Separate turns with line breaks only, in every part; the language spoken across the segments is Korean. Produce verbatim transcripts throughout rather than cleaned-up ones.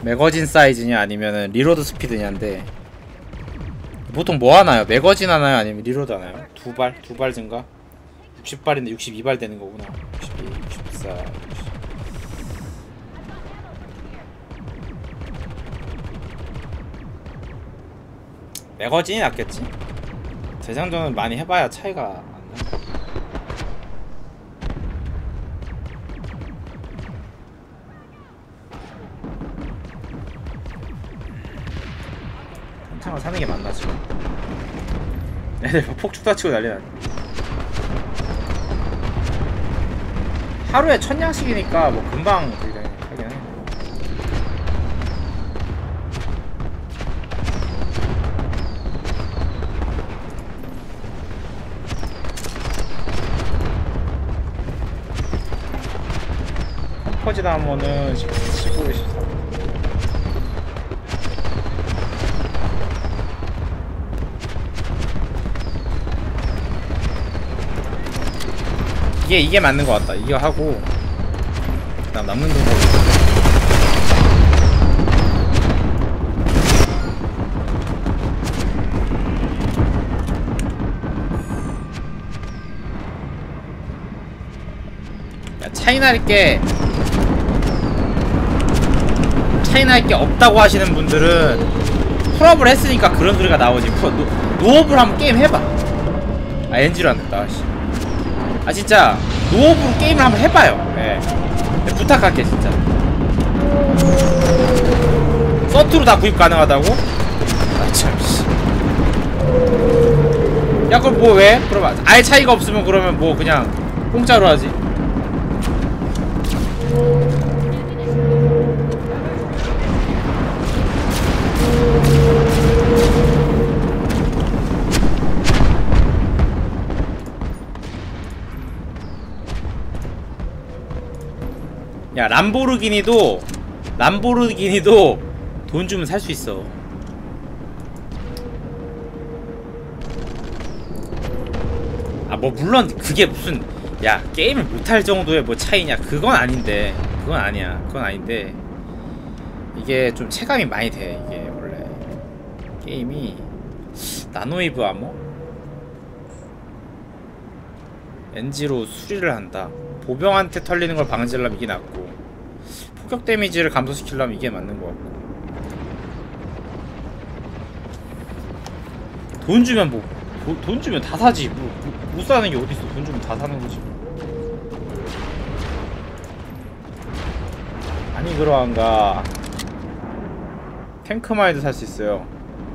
매거진 사이즈냐 아니면은 리로드 스피드냐인데 보통 뭐 하나요? 매거진 하나요? 아니면 리로드 하나요? 두 발? 두 발 증가? 육십 발인데 육십이 발 되는 거구나. 육십이, 육십사. 육십. 매거진이 낫겠지? 재장전은 많이 해봐야 차이가 안 나. 한창을 사는 게 맞나 지금? 애들 폭죽 다치고 난리 났네. 하루에 천 양씩이니까 뭐 금방 되긴 하긴 해. 컴퍼지다 하면은 십오, 십삼. 이게 이게 맞는 것 같다. 이거 하고 그다음 남는 거 야, 차이 날 게 차이 날 게 없다고 하시는 분들은 풀업을 했으니까 그런 소리가 나오지. 노, 노업을 한번 게임 해봐. 아 엔지로 안 됐다. 씨. 아 진짜 노업으로 게임을 한번 해봐요. 예. 네, 부탁할게 진짜. 서트로 다 구입 가능하다고? 아 참씨. 야 그럼 뭐 왜? 그럼 아예 차이가 없으면 그러면 뭐 그냥 공짜로 하지. 야 람보르기니도 람보르기니도 돈 주면 살 수 있어. 아 뭐 물론 그게 무슨 야 게임을 못할 정도의 뭐 차이냐 그건 아닌데 그건 아니야 그건 아닌데 이게 좀 체감이 많이 돼. 이게 원래 게임이 나노웨이브 아머 엔지로 수리를 한다. 보병한테 털리는 걸 방지하려면 이게 낫고 폭격 데미지를 감소시키려면 이게 맞는 것 같고 돈 주면 뭐 돈 주면 다 사지. 뭐 못 사는 게 어딨어. 돈 주면 다 사는 거지. 아니 그러한가. 탱크마이도 살 수 있어요.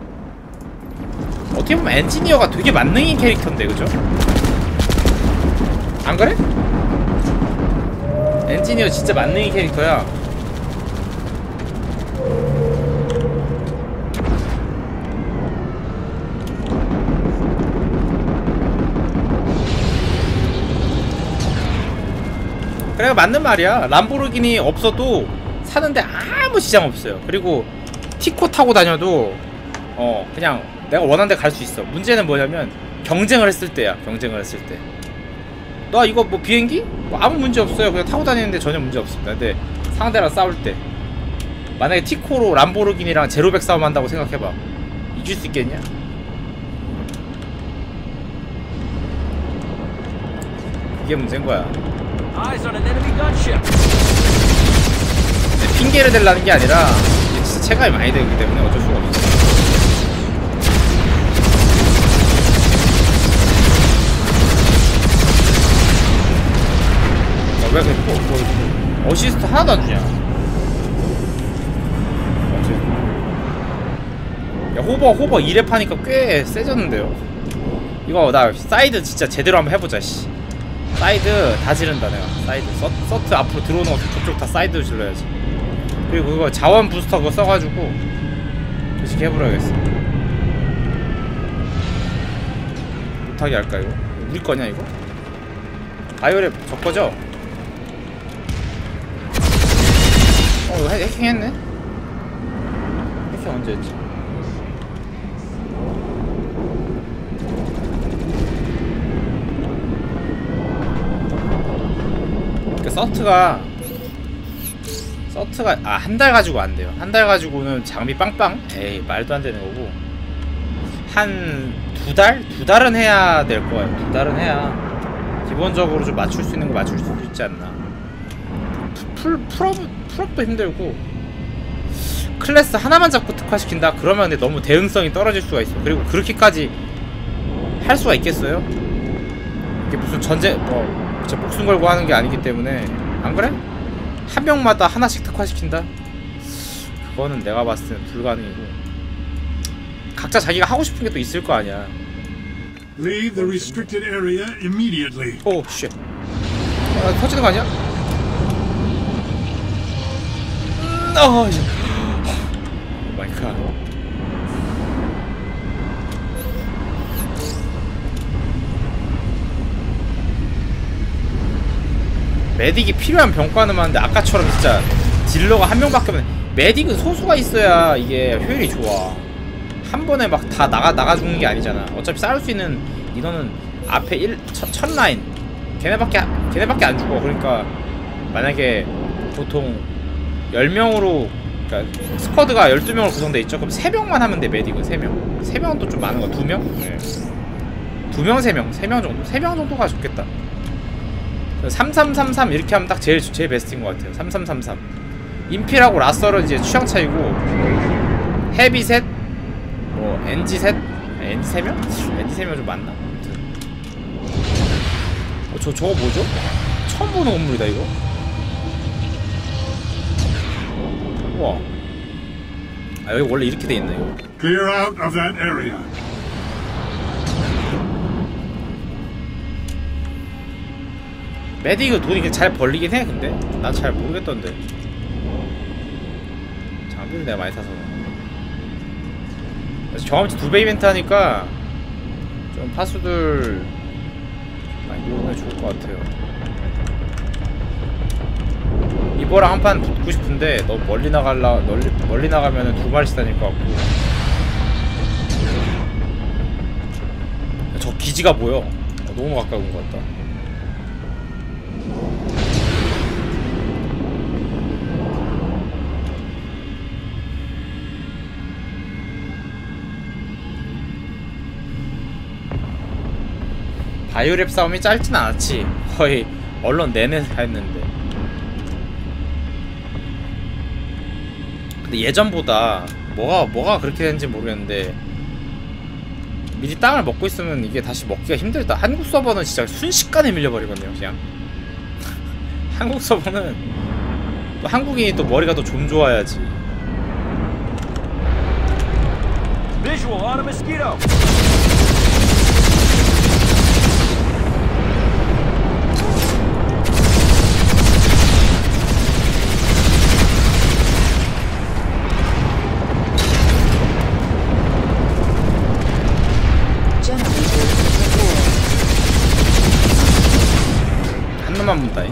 어떻게 보면 엔지니어가 되게 만능인 캐릭터인데 그죠? 안 그래? 엔지니어 진짜 만능인 캐릭터야. 그래 맞는 말이야. 람보르기니 없어도 사는데 아무 지장 없어요. 그리고 티코 타고 다녀도 어 그냥 내가 원하는 데 갈 수 있어. 문제는 뭐냐면 경쟁을 했을 때야. 경쟁을 했을 때 나 이거 뭐 비행기? 뭐 아무 문제 없어요. 그냥 타고 다니는데 전혀 문제 없습니다. 근데 상대랑 싸울 때 만약에 티코로 람보르기니랑 제로백 싸움 한다고 생각해봐. 이길 수 있겠냐? 이게 문제인 거야. 핑계를 대려는 게 아니라 이게 진짜 체감이 많이 되기 때문에 어쩔 수가 없어. 왜 그래? 뭐, 뭐, 어시스트 하나도 안 주냐? 야, 호버, 호버 이 렙 하니까 꽤 세졌는데요? 이거, 나, 사이드 진짜 제대로 한번 해보자, 씨. 사이드 다 지른다, 내가. 사이드. 서, 서트 앞으로 들어오는 거 저쪽 다 사이드로 질러야지. 그리고 그거 자원 부스터 그거 써가지고, 그렇게 해버려야겠어. 못하게 할까, 이거? 우리 거냐, 이거? 바이오랩 저 거죠? 어 이거 해킹 했네? 해킹 언제 했지? 그 서트가 서트가 아 한 달 가지고 안 돼요. 한 달 가지고는 장비 빵빵? 에이 말도 안 되는 거고 한 두 달? 두 달은 해야 될 거예요. 두 달은 해야 기본적으로 좀 맞출 수 있는 거 맞출 수 있지 않나. 풀, 풀업, 풀업도 힘들고 클래스 하나만 잡고 특화시킨다? 그러면 근데 너무 대응성이 떨어질 수가 있어. 그리고 그렇게까지 할 수가 있겠어요? 이게 무슨 전제 뭐 진짜 목숨 걸고 하는 게 아니기 때문에. 안 그래? 한 명마다 하나씩 특화시킨다? 그거는 내가 봤을 때는 불가능이고 각자 자기가 하고 싶은 게 또 있을 거 아니야.
Leave the restricted area immediately.
오 쉣. 아, 터지는 거 아니야? 음, 어, 오 마이 갓. 메딕이 필요한 병과는 많은데 아까처럼 진짜 딜러가 한 명밖에 없네. 메딕은 소수가 있어야 이게 효율이 좋아. 한 번에 막 다 나가 나가 죽는 게 아니잖아. 어차피 싸울 수 있는 인원은 앞에 일, 첫, 첫 라인 걔네밖에 걔네밖에 안 죽어. 그러니까 만약에 보통 열 명으로 그러니까 스쿼드가 열두 명으로 구성돼 있죠. 그럼 세 명만 하면 돼. 메딕은 세 명. 세 명은 또 좀 많은 거. 두 명? 네. 두 명, 세 명. 세 명 정도. 세 명 정도가 좋겠다. 삼삼삼삼 이렇게 하면 딱 제일 제일 베스트인 것 같아요. 삼삼삼삼. 인필하고 라설은 이제 취향 차이고 헤비 셋, 뭐 엔지 셋, 엔지 세 명? 엔지 세 명 좀 많나? 아무튼. 어, 저 저거 뭐죠? 처음 보는 건물이다 이거. 우와. 아 여기 원래 이렇게 돼 있나 이거?
Clear out of that area.
메딕은 돈이 잘 벌리긴 해. 근데 난 잘 모르겠던데. 장비를 내가 많이 사서. 그래서 경험치 두 배 이벤트 하니까 좀 파수들 많이 모으면 좋을 것 같아요. 이거랑 한 판 붙고 싶은데 너무 멀리 나갈라 멀리, 멀리 나가면은 두 마리씩 다닐 것 같고. 저 기지가 보여. 너무 가까이 온 것 같다. 바이오랩 싸움이 짧진 않았지. 거의 언론 내내 다 했는데. 근데 예전보다 뭐가 뭐가 그렇게 되는지 모르겠는데 미리 땅을 먹고 있으면 이게 다시 먹기가 힘들다. 한국 서버는 진짜 순식간에 밀려버리거든요. 그냥 한국 서버는 또 한국인이 또 머리가 또 좀 좋아야지.
Visual on a mosquito.
한 놈만 문다잉.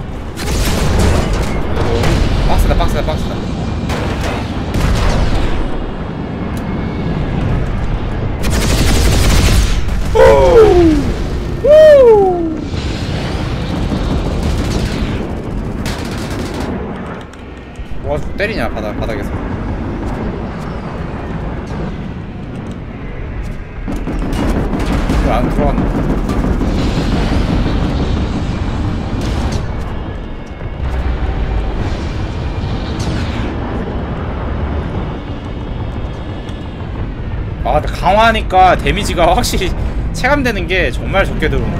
박스다 박스다 박스다. 뭐가 때리냐 바닥 바닥에서. 왜 안 들어갔나? 아 근데 강화하니까 데미지가 확실히 체감되는 게 정말 적게 들어온다.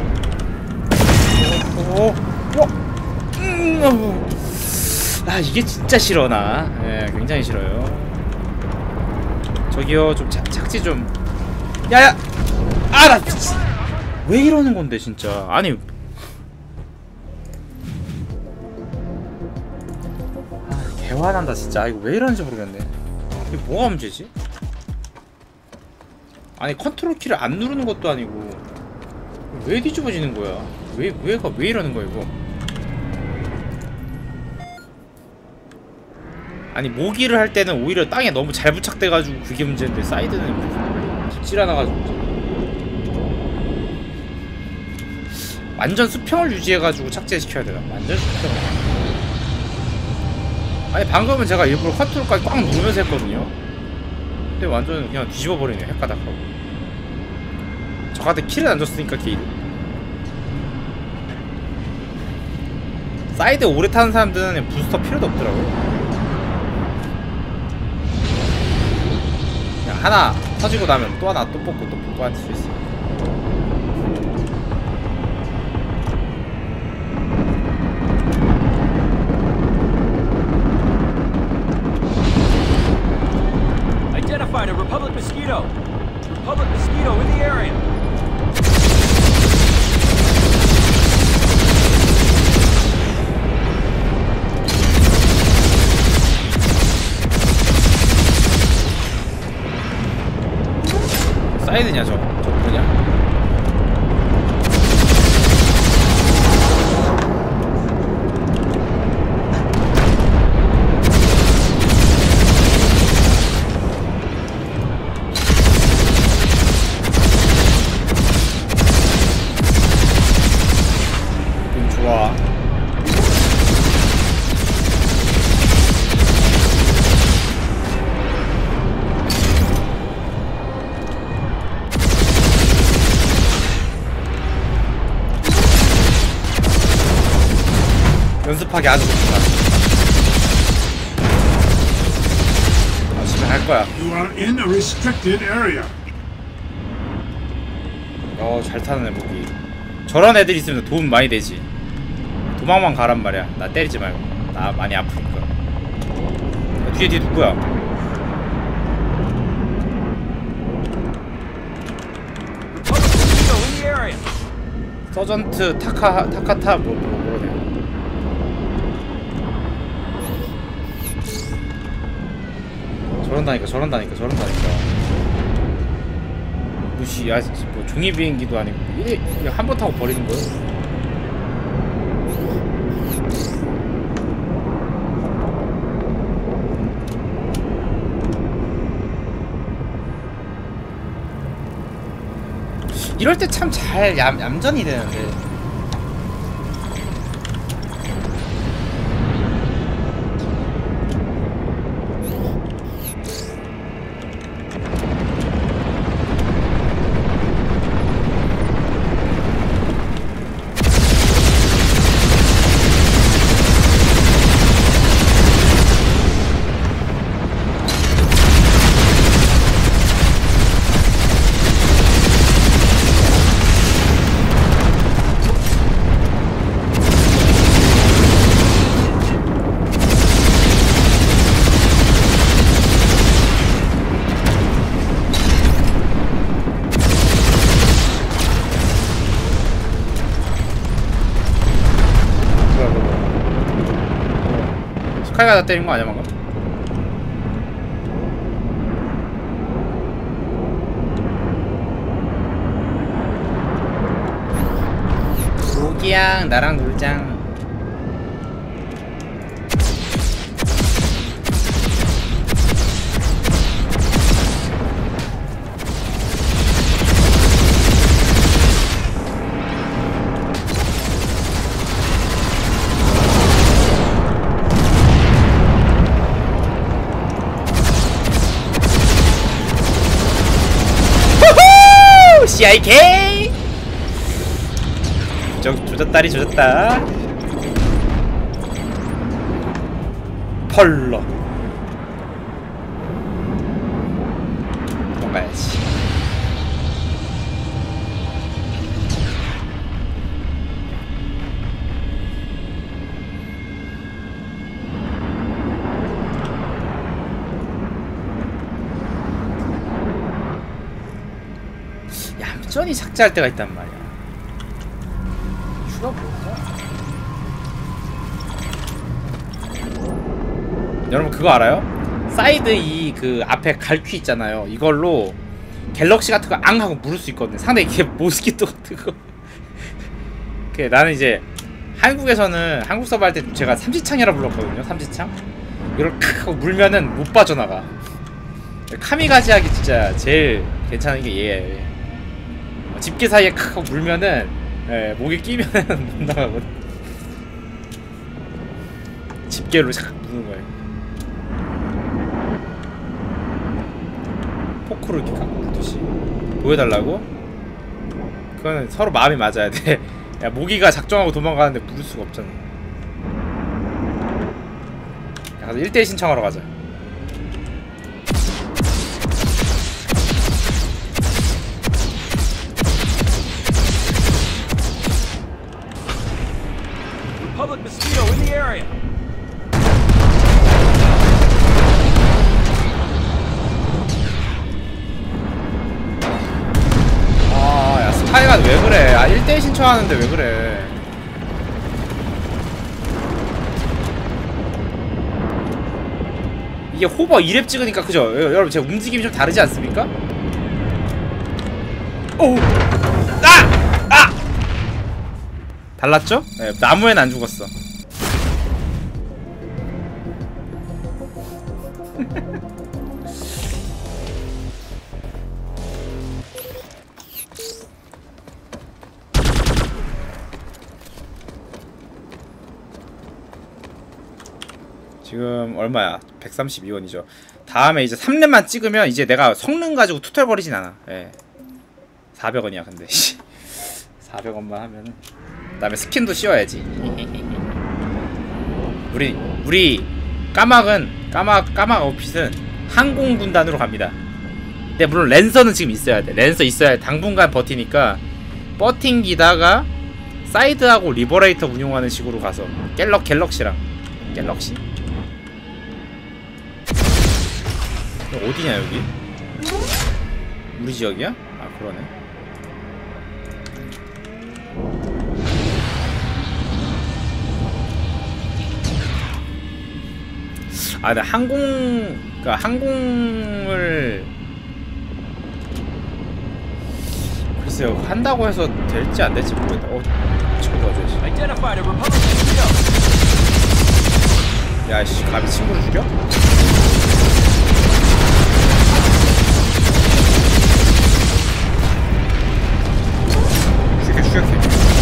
오, 오, 음, 어. 아 이게 진짜 싫어 나. 예, 굉장히 싫어요. 저기요 좀 착, 착지 좀. 야야, 아 나 왜 이러는 건데 진짜. 아니. 아 개화난다 진짜. 이거 왜 이러는지 모르겠네. 이게 뭐가 문제지? 아니 컨트롤 키를 안 누르는 것도 아니고 왜 뒤집어지는 거야? 왜 왜가 왜 이러는 거야 이거? 아니 모기를 할 때는 오히려 땅에 너무 잘 부착돼가지고 그게 문제인데 사이드는 붙질 않아가지고 완전 수평을 유지해가지고 착지시켜야 되나? 완전 수평. 아니 방금은 제가 일부러 컨트롤까지 꽉 누르면서 했거든요. 근데 완전 그냥 뒤집어 버리네. 헷가닥하고. 저한테 킬을 안 줬으니까 게이드. 사이드 오래 타는 사람들은 부스터 필요도 없더라고요. 그냥 하나 터지고 나면 또 하나 또 뽑고 또 뽑고 할 수 있어요.
Identified a Republic mosquito. Republic mosquito in the area.
사이드냐 저? 저 뭐냐? 음, 좋아. 연습하기 아주 좋다. 열심히 할 거야.
You are in a restricted area.
어, 잘 타는 애 보기. 저런 애들 있으면 도움 많이 되지. 도망만 가란 말이야. 나 때리지 말고. 나 많이 아프니까. 야, 뒤에 뒤에 누구야?
Republic mosquito in the area.
서전트 타카 타카타 뭐 뭐 그러네. 저런다니까 저런다니까 저런다니까. 무시 야 뭐 종이 비행기도 아니고 이게 한 번 타고 버리는 거야? 이럴 때 참 잘 얌전히 되는데. 스카이가 다 때린 거 아니야 방금? 로기양 나랑 놀장. 씨아이케이! 저 조졌다리 조졌다. 펄러 도망가야지. 얌전히 삭제할 때가 있단 말이야. 이유가 뭘까? 여러분 그거 알아요? 사이드 이 그 앞에 갈퀴 있잖아요. 이걸로 갤럭시 같은 거 앙 하고 물을 수 있거든요. 상당히 이게 모스키토 같은 거. 그 나는 이제 한국에서는 한국 서버 할 때 제가 삼지창이라 불렀거든요. 삼지창. 이걸 칵 하고 물면은 못 빠져나가. 카미가지 하기 진짜 제일 괜찮은 게 얘예요. 집게 사이에 칵 하고 물면은 예, 목에 끼면은 못 나가거든. 집게로 샥 무는 거예요. 코를 이렇게 갖고 부르듯이 보여달라고? 그거는 서로 마음이 맞아야 돼. 야, 모기가 작정하고 도망가는데 부를 수가 없잖아. 야, 가서 일 대일 신청하러 가자.
Republic Mosquito in the area.
아, 야, 스파이가 왜 그래? 아, 일 대일 신청하는데 왜 그래? 이게 호버 이 렙 찍으니까 그죠? 여러분 제 움직임이 좀 다르지 않습니까? 오! 아! 아! 달랐죠? 네, 나무엔 안 죽었어. 지금 얼마야? 백삼십이 원이죠. 다음에 이제 삼 렙만 찍으면 이제 내가 성능 가지고 투덜거리진 않아. 예. 사백 원이야 근데. 사백 원만 하면은. 그 다음에 스킨도 씌워야지. 우리 우리 까막은 까막 까막 아웃핏은 항공군단으로 갑니다. 근데 물론 랜서는 지금 있어야 돼. 랜서 있어야 당분간 버티니까 버팅기다가 사이드하고 리버레이터 운용하는 식으로 가서 갤럭 갤럭시랑 갤럭시? 어디냐 여기? 우리 지역이야? 아 그러네. 아 근데 항공 그니까 항공을 글쎄요 한다고 해서 될지 안 될지 모르겠다. 어 저거 어쩌지?
Identified a Republic Mosquito.
야씨 감히 친구를 죽여? 죽여 죽여.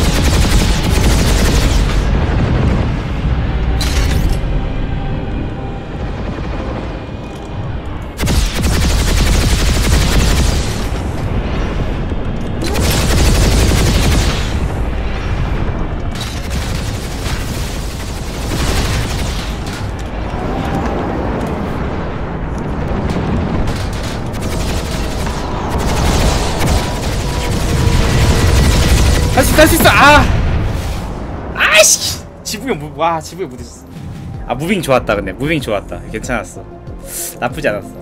할 수 있어 할 수 있어. 아 아이씨 지붕에 무, 와 지붕에 묻으셨어. 아 무빙 좋았다. 근데 무빙 좋았다. 괜찮았어. 나쁘지 않았어.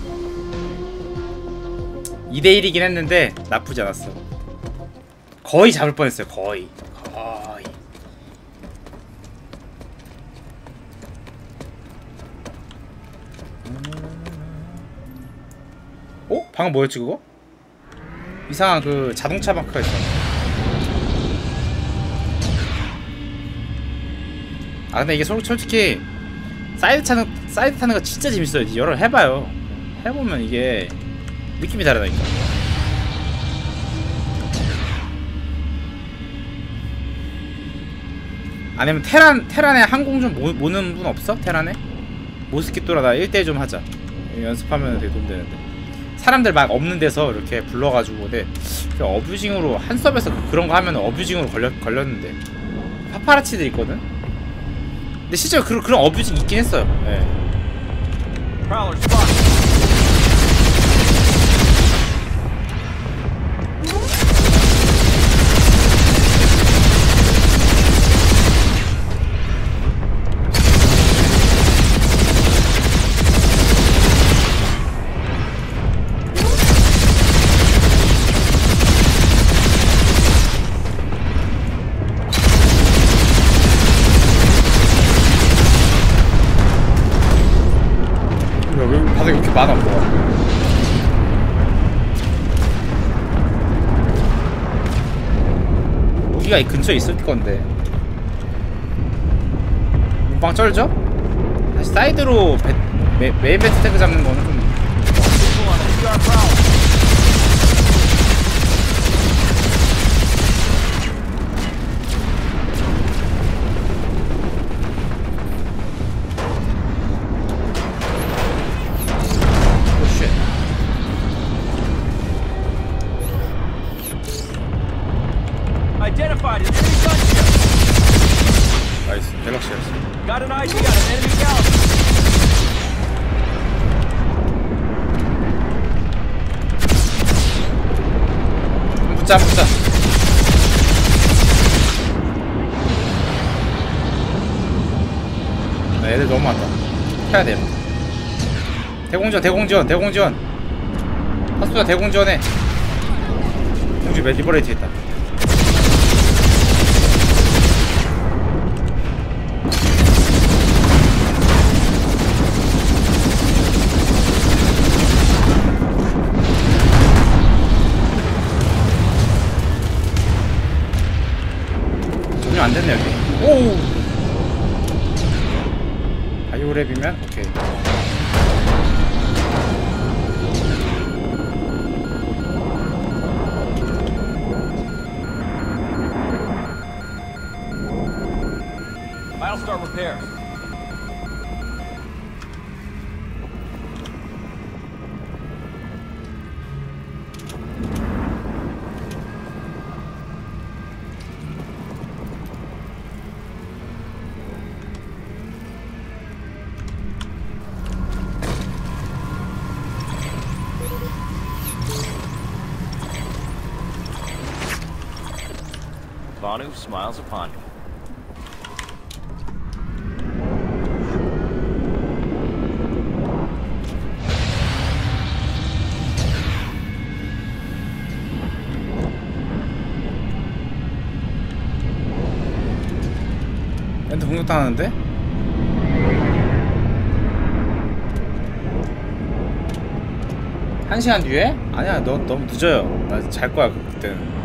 이 대 일이긴 했는데 나쁘지 않았어. 거의 잡을 뻔했어요. 거의 거의. 어? 방금 뭐였지 그거? 이상한 그 자동차 마크가 있어. 아 근데 이게 솔직히 사이드 타는 사이드 타는 거 진짜 재밌어요. 여러 해봐요. 해보면 이게 느낌이 다르다니까. 아니면 테란 테란에 항공 좀 모, 모는 분 없어? 테란에 모스키토라 나 일 대 일 좀 하자. 연습하면 되게 돈 되는데 사람들 막 없는 데서 이렇게 불러가지고 근데 어뷰징으로 한 섭에서 그런 거 하면 어뷰징으로 걸렸 걸렸는데 파파라치들 있거든. 근데 실제로 그런, 그런 어뷰징 있긴 했어요. 예.
Prowler spotted.
다들 이렇게 많아 뭐가. 여기가 이 근처에 있을 건데 문방 쩔죠? 다시 사이드로 배, 메, 메인 배트 태그 잡는 거는 좀
Identified an enemy gunship.
나이스. 갤럭시였어.
Got an I D on an enemy galaxy.
붙자 붙자. 나 애들 너무 많다. 해야 돼. 대공전 대공전 대공전. 파수가 대공전해. 공주 몇 리버레이트 했다. 전혀 안 됐네 여기. 오. 바이오랩이면 오케이.
I'll start repairs. Banu smiles upon you.
엔터 공격당하는데? 한 시간 뒤에? 아니야, 너 너무 늦어요. 나 잘 거야 그때는.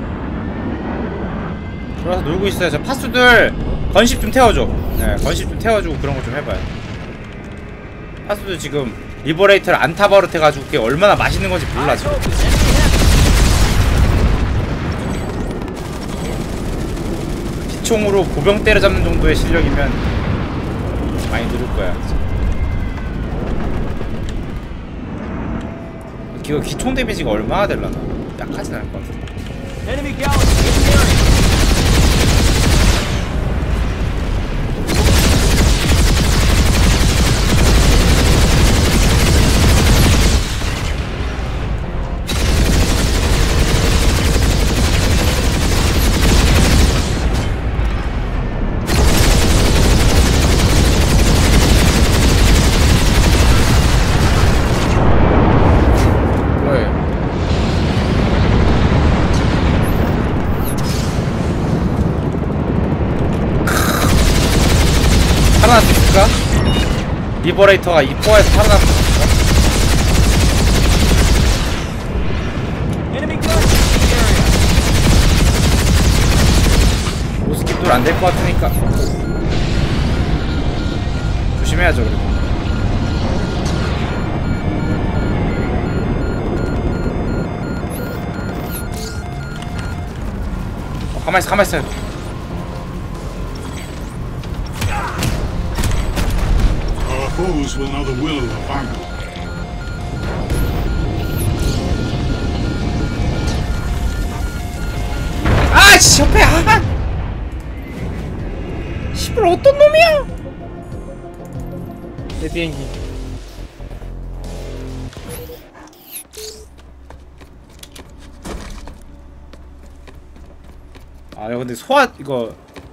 들어와서 놀고 있어요. 저 파수들 건십 좀 태워줘. 네, 건십 좀 태워주고 그런 거 좀 해봐요. 파수들 지금 리버레이터를 안타버릇 해가지고 그게 얼마나 맛있는 건지 몰라 지금. 기총으로 보병 때려잡는 정도의 실력이면 많이 늘을 거야. 이거 기총 데미지가 얼마나 될라나? 약하진 않을 것 같아.
Enemy galaxy in the area.
살아날 수 있을까? 리버레이터가 이 포화에서 살아날 수 있을까? 로스킵도 안 될 것 같으니까 조심해야죠. 그래도 어, 가만있어 가만있어.
Foes will know the will of Banu.
아씨 옆에 아! 씨발 어떤 놈이야? 내 비행기. 아 근데 소화 이거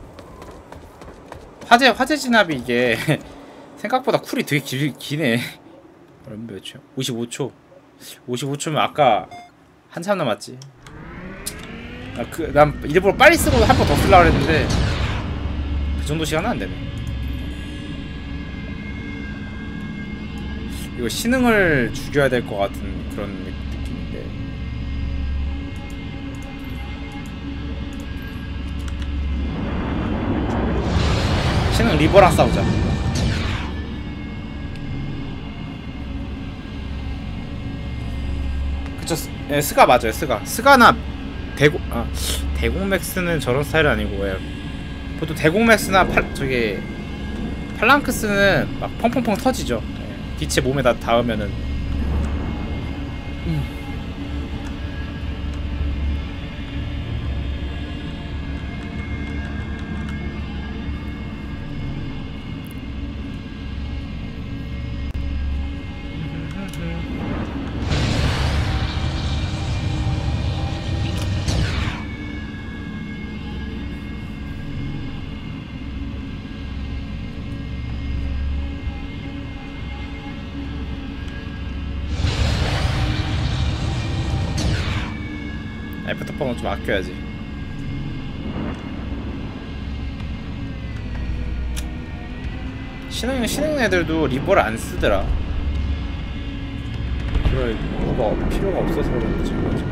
화재 화재 진압이 이게 생각보다 쿨이 되게 길, 기네. 그럼 몇 초? 오십오 초. 오십오 초면 아까 한참 남았지. 아, 그, 난 일부러 빨리 쓰고 한 번 더 쓰려고 했는데 그 정도 시간은 안 되네. 이거 신흥을 죽여야 될 것 같은 그런 느낌인데. 신흥 리버랑 싸우자. 그쵸, 예, 스가 맞아요. 스가 스가나 대공 아 대공맥스는 저런 스타일은 아니고, 예. 보통 대공맥스나 팔 저기 팔랑크스는 막 펑펑펑 터지죠. 예. 빛의 몸에다 닿으면은. 음. 스폰은 좀 아껴야지. 신흥 신흥 애들도 리버를 안 쓰더라. 그럴 이유가 필요가 없어서 그런지.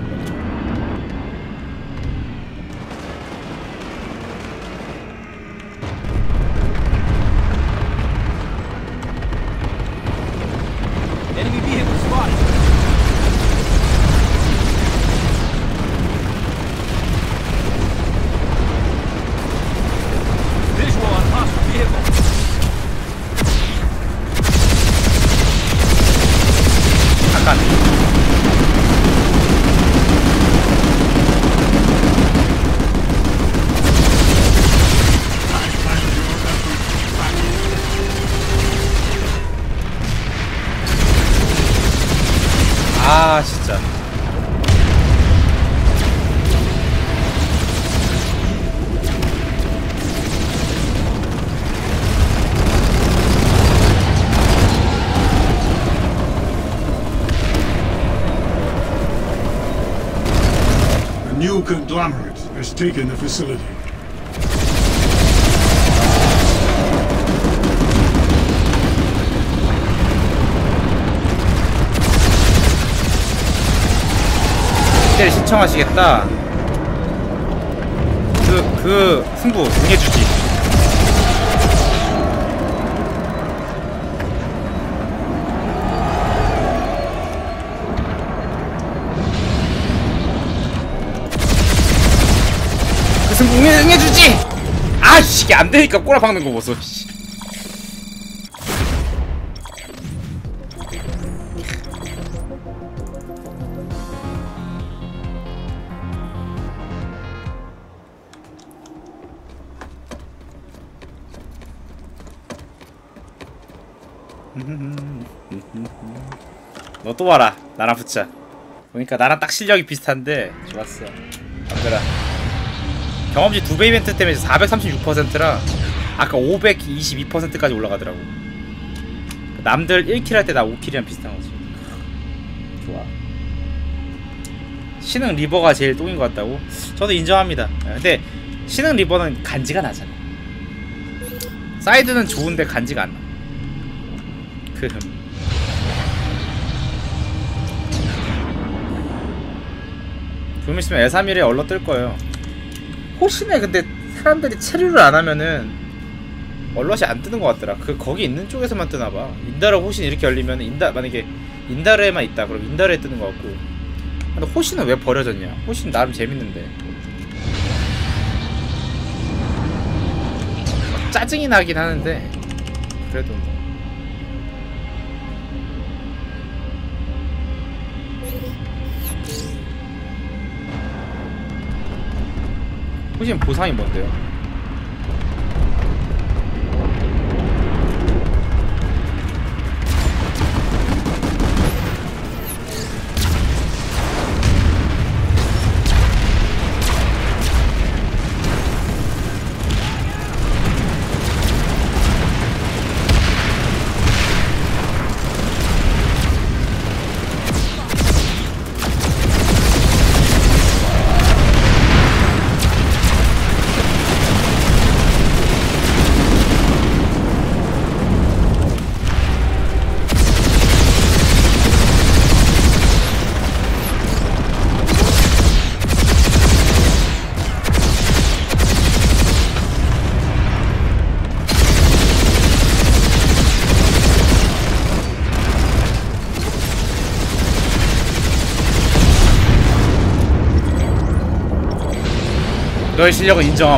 Enemy vehicle spotted. Visual on hostile vehicle.
잠깐. 아 진짜.
A new conglomerate has taken the facility.
를 신청하시겠다. 그, 그 승부 응해주지. 그 승부 응해, 응해주지. 아씨 이게 안되니까 꼬라 박는 거 보소. 너 또 와라. 나랑 붙자. 보니까 나랑 딱 실력이 비슷한데 좋았어. 얘들아 경험치 두 배 이벤트 때문에 사백삼십육 퍼센트라 아까 오백이십이 퍼센트까지 올라가더라고. 남들 일 킬 할 때 나 오 킬이랑 비슷한 거지. 좋아. 신흥 리버가 제일 똥인 것 같다고? 저도 인정합니다. 근데 신흥 리버는 간지가 나잖아. 사이드는 좋은데 간지가 안 나. 그 좀 있으면 에삼일에 얼러 뜰 거예요. 호신에 근데 사람들이 체류를 안 하면은 얼럿이 안 뜨는 것 같더라. 그 거기 있는 쪽에서만 뜨나봐. 인다르 호신 이렇게 열리면 인다 만약에 인다르에만 있다 그럼 인다르에 뜨는 것 같고. 근데 호신은 왜 버려졌냐? 호신 나름 재밌는데. 짜증이 나긴 하는데 그래도 뭐. 호신 보상이 뭔데요? 너의 실력은 인정함.